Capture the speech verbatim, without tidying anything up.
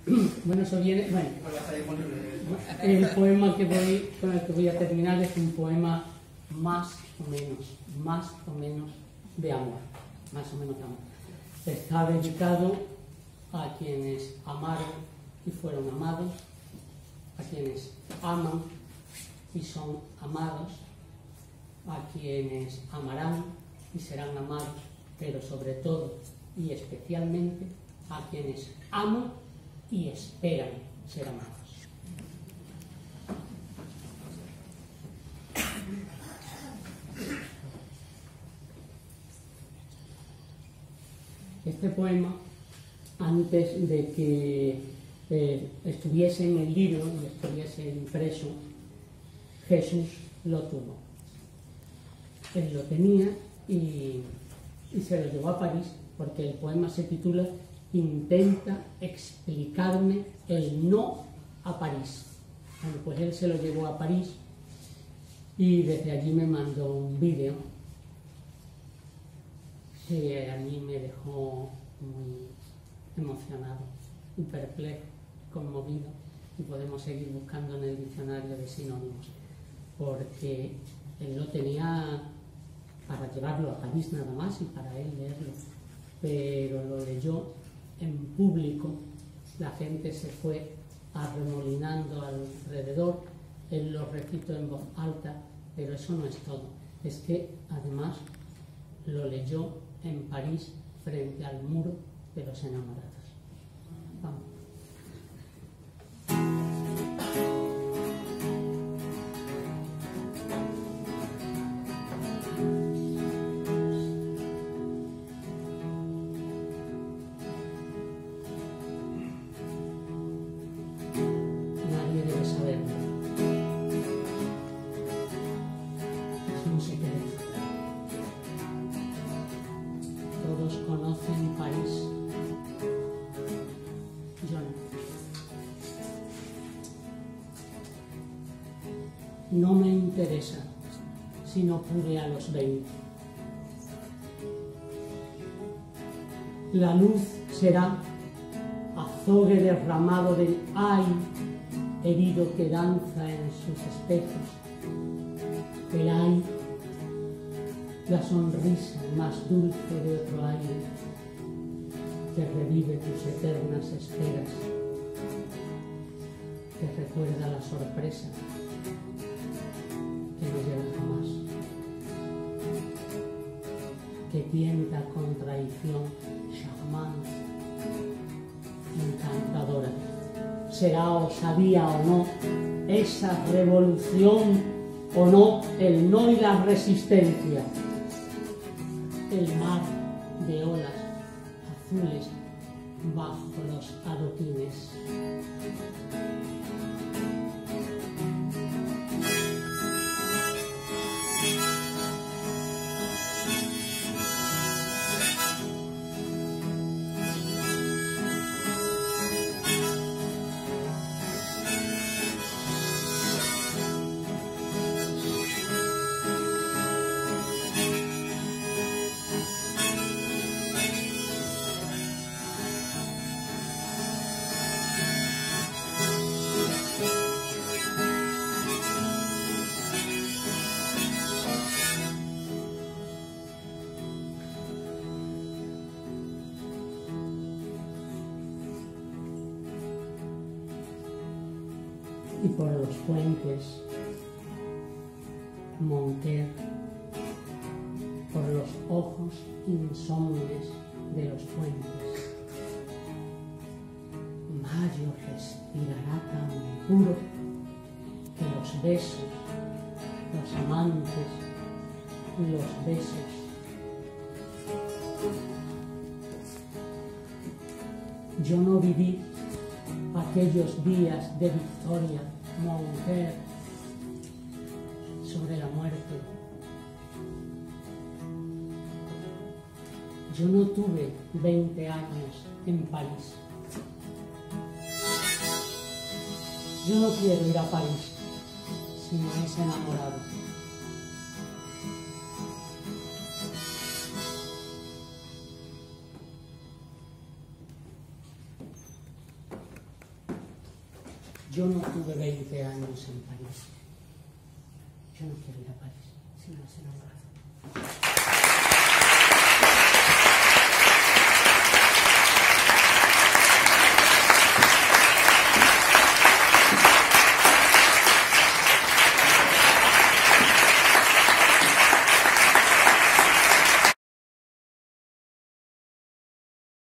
Bueno, eso viene... Bueno, el poema que voy, con el que voy a terminar es un poema más o menos, más o menos de amor, más o menos de amor. Está dedicado a quienes amaron y fueron amados, a quienes aman y son amados, a quienes amarán y serán amados, pero sobre todo y especialmente a quienes aman y esperan ser amados. Este poema, antes de que eh, estuviese en el libro y estuviese impreso, Jesús lo tuvo. Él lo tenía y, y se lo llevó a París, porque el poema se titula Intenta explicarme el no a París. Bueno, pues él se lo llevó a París y desde allí me mandó un vídeo que a mí me dejó muy emocionado y perplejo, conmovido, y podemos seguir buscando en el diccionario de sinónimos, porque él lo tenía para llevarlo a París nada más y para él leerlo, pero lo leyó en público, la gente se fue arremolinando alrededor, él lo recitó en voz alta, pero eso no es todo, es que además lo leyó en París frente al muro de los enamorados. Vamos. Nadie debe saberlo. Es un secreto. Todos conocen París. Yo no. No me interesa si no pude a los veinte. La luz será azogue derramado del ay herido que danza en sus espejos. El ay, la sonrisa más dulce de otro aire que revive tus eternas esperas, que recuerda la sorpresa que no llega jamás, que tienta con traición charmante, encantadora. Será osadía o no esa revolución o no el no y la resistencia, el mar de olas azules bajo los adoquines. Y por los puentes, Montclair, por los ojos insomnes de los puentes. Mayo respirará tan puro que los besos, los amantes, los besos. Yo no viví aquellos días de victoria, Montclair, sobre la muerte. Yo no tuve veinte años en París. Yo no quiero ir a París si no es enamorado. Yo no tuve veinte años en París. Yo no quiero ir a París, si no es en el brazo.